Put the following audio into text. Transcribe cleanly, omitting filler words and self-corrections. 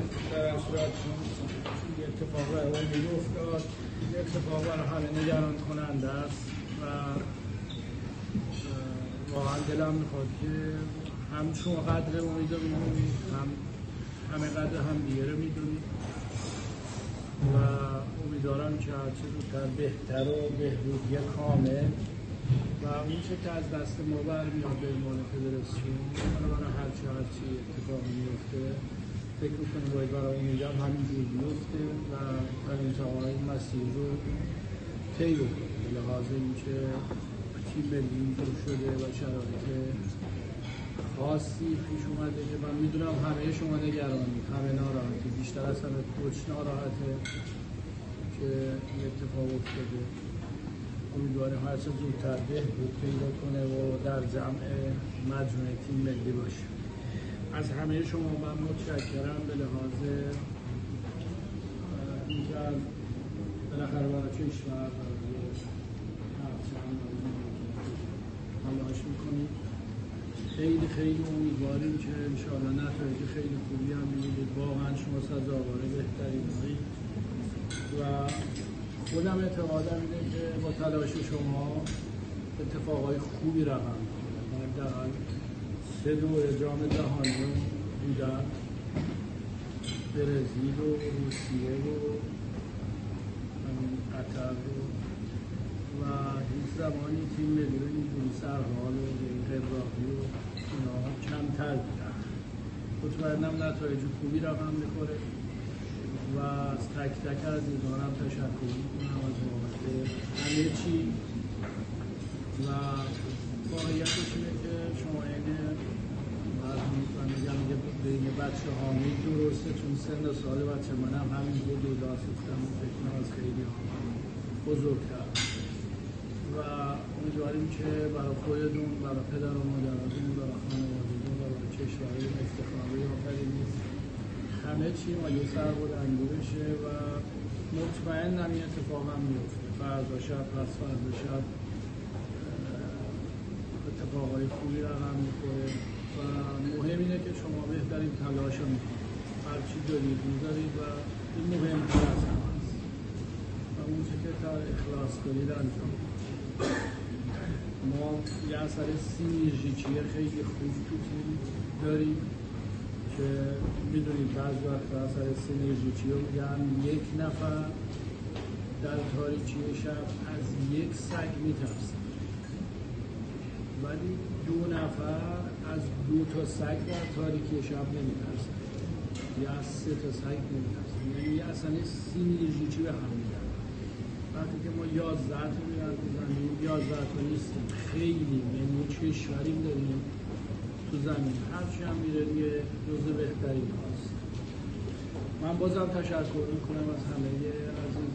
در صورت یه اتفاق امیدی افتاد، یه اتفاق برای همه نگران کننده است و واقعا دلم میخواد که هم شما قدر امید رو میدونید، همه قدر هم دیگه رو میدونید و امیدوارم که هرچه زودتر بهتر و بهبودی کامل و اون چه که از دست ما برمیاد به عنوان فدراسیون برای هرچی اتفاقی میفته فکر میکنم باید برای امیدم همینجور بیفته و در انتهای مسیر رو طی بکنه به لحاظ اینکه تیم ملی اینجور شده و شرایط خاصی پیش اومده که من میدونم همه شما نگرانید، همه ناراحتی، بیشتر از همه کوچ ناراحته که این اتفاق افتاده. امیدوارم هر چه زودتر بهبود پیدا کنه و در جمع مجموعه تیم ملی باشه. از همه شما من متشکرم به لحاظ اینکه بالاخره برای کشور برای افزان تلاش میکنید. خیلی خیلی امیدواریم که انشاءالله نتایج خیلی خوبی هم می‌بینید. واقعا شما سزاوار بهترین هستید و خودم اعتقادم اینه که با تلاش شما اتفاقای خوبی رقم می‌خوره. در 3 دور جام جهانی بودن، برزیل و روسیه و قطر و هیچ زمانی تیم ملی رو اینجوری سرحال و قراقی و اینا کمتر بودن. مطمئنم نتایج خوبی رقم می‌خوره و از تک تک عزیزانم تشکر میکنم از بابت همه چی و واقعیتش اینه که شما اینه من میگم که بین بچه ها درسته چون سن و سال بچه منم همین بود و سیستم فکر از خیلی بزرگتر و امیدواریم که برای خودتون، برای پدر و مادرتون، برای خانواده‌تون و برای کشور افتخاری آفرینید همه چی مایه سربلندی بشه و مطمئنم این اتفاق هم میفته. فردا شب پس فردا شب اتفاقای خوبی رقم میخوره و مهم اینه که شما بهترین تلاش رو میکنید، هرچی دارید میذارید و این مهمتر از همه است و اون چه که تا اخلاص کنید انجام. ما یه اثر سینرژیکی خیلی خوب تو تیم داریم که میدونید بعض وقت اثر سینرژیکی رو میگن یک نفر در تاریکی شب از یک سگ میترسه ولی 2 نفر از 2 تا سگ در تاریکی شب نمیترسه یا از 3 تا سگ نمیترسه. یعنی اصلا سینرژیکی به هم میدن. وقتی که ما 11 تا میرد بزنیم 11 تا نیستیم، خیلی یعنی کشوری داریم تو زمین هرچی هم میره دیگه جزو بهترین هاست. من بازم تشکر میکنم از همه عزیز